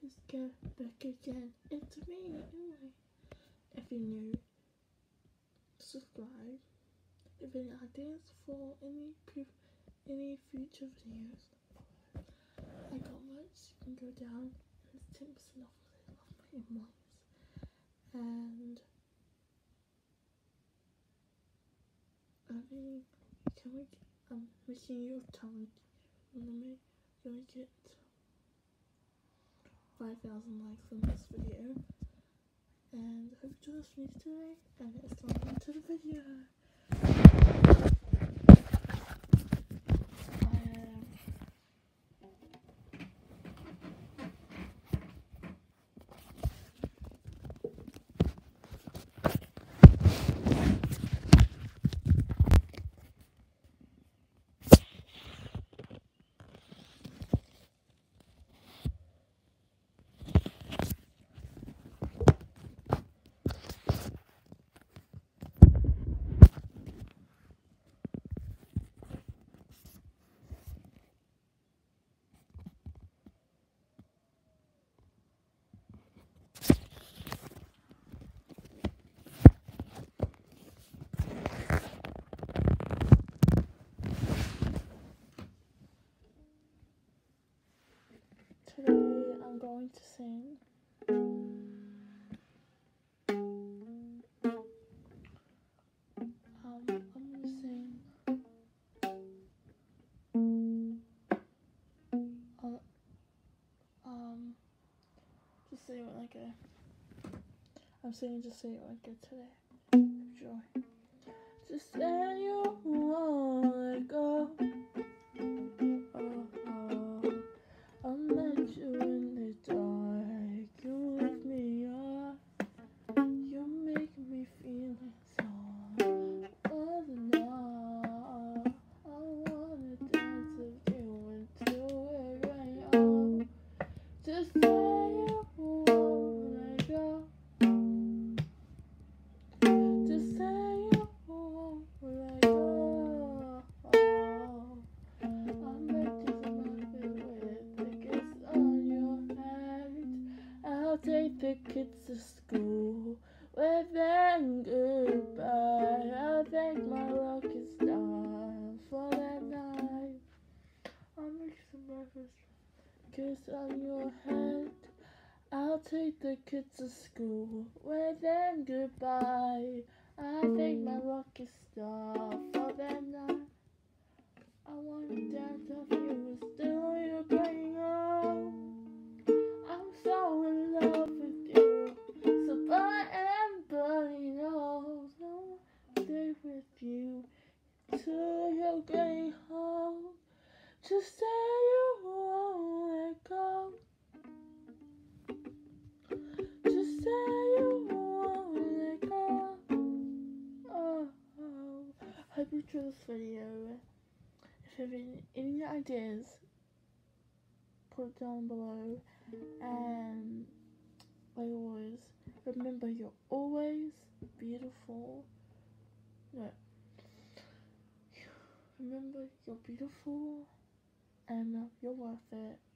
Just get back again. It's me anyway. If you're new, subscribe. If any ideas for any future videos, I got much. You can go down. There's 10% off my invoice. And I'm making you a challenge. Can we get 5,000 likes on this video? And I hope you join us for me today. And let's start into the video. Today I'm going to sing just say it like a I'm singing just say it like it today. Enjoy. Just say you won't let go. I met you in the dark. You lift me up. You make me feel it all. Wasn't enough. I wanna dance with you until we're right on. Just say you won't let go. Just say you won't let go. I met you with a kiss on your head. I'll take the kids to school with them goodbye. I'll thank my lucky stars for that night. I'll make some breakfast, kiss on your head. I'll take the kids to school with them goodbye. I thank my lucky star for that night. I wanna dance with you, still you're going home. I'm so in love with you, so but everybody knows I'll stay with you till you're going home. Just say you won't let go. Just say you won't let go. Oh. Hope you enjoyed this video. If you have any ideas, put it down below. And like always, remember you're always beautiful. No. Remember you're beautiful and you're worth it.